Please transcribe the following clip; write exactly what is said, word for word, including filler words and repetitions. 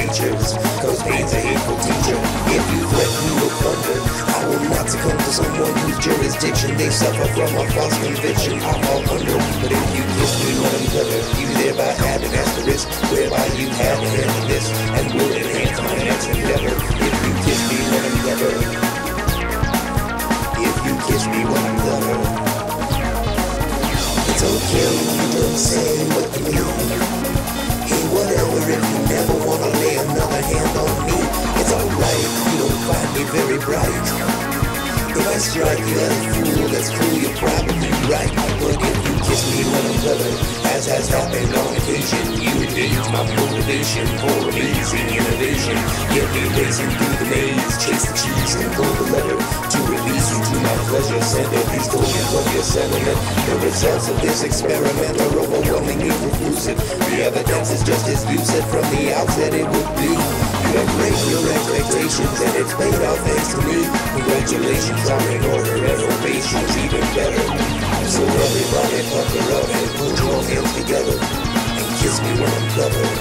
bleachers, cause pain's a hateful teacher. If you threaten me with thunder, I will not succumb to someone whose jurisdiction they suffer from a false conviction. I fall under, but if you kiss me when I'm covered, you thereby have an asterisk, whereby you have a hand in this, and will enhance my next endeavor. If you kiss me when I'm covered, if you kiss me when I'm covered, it's okay, you don't say what you mean. Hey, whatever, if you never wanna lay another hand on me, it's alright, you don't find me very bright. If I strike you as a fool, that's cool, you're probably right. But if you kiss me when I'm covered, as has happened on occasion, you engage my motivation for amazing innovation. Get me racing through the maze, chase the cheese and pull the lever to release you to my pleasure. Send a these tokens of your sentiment. The results of this experiment are overwhelmingly conclusive. The evidence is just as you said from the outset it would be. You have raised your expectations and it's paid off thanks to me. Congratulations are in order, information's even better. So everybody pucker up and put your hands together and kiss me when I'm covered.